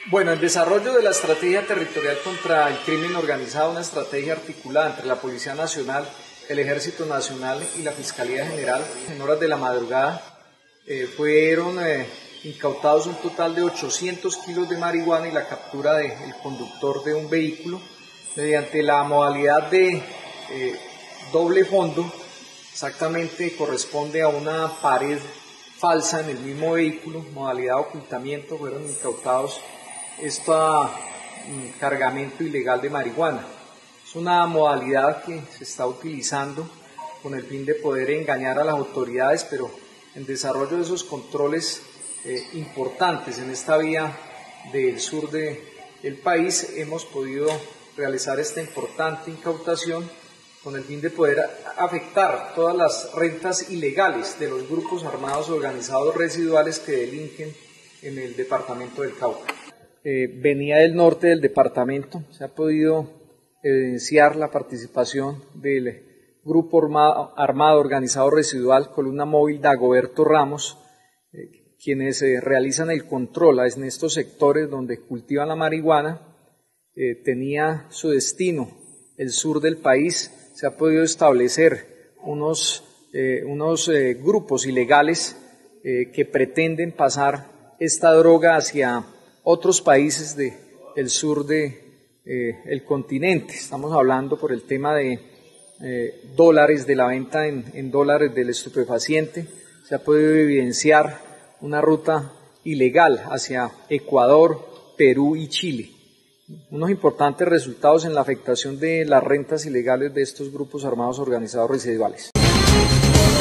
Bueno, el desarrollo de la estrategia territorial contra el crimen organizado, una estrategia articulada entre la Policía Nacional, el Ejército Nacional y la Fiscalía General, en horas de la madrugada fueron incautados un total de 800 kilos de marihuana y la captura del conductor de un vehículo mediante la modalidad de doble fondo. Exactamente corresponde a una pared falsa en el mismo vehículo, modalidad de ocultamiento. Fueron incautados cargamento ilegal de marihuana. Es una modalidad que se está utilizando con el fin de poder engañar a las autoridades, pero en desarrollo de esos controles importantes en esta vía del sur del país hemos podido realizar esta importante incautación con el fin de poder afectar todas las rentas ilegales de los grupos armados organizados residuales que delinquen en el departamento del Cauca. Venía del norte del departamento, se ha podido evidenciar la participación del grupo armado organizado residual, columna móvil Dagoberto Ramos, quienes realizan el control en estos sectores donde cultivan la marihuana. Tenía su destino el sur del país. Se ha podido establecer unos grupos ilegales que pretenden pasar esta droga hacia otros países del sur del continente. Estamos hablando por el tema de dólares, de la venta en dólares del estupefaciente. Se ha podido evidenciar una ruta ilegal hacia Ecuador, Perú y Chile. Unos importantes resultados en la afectación de las rentas ilegales de estos grupos armados organizados residuales.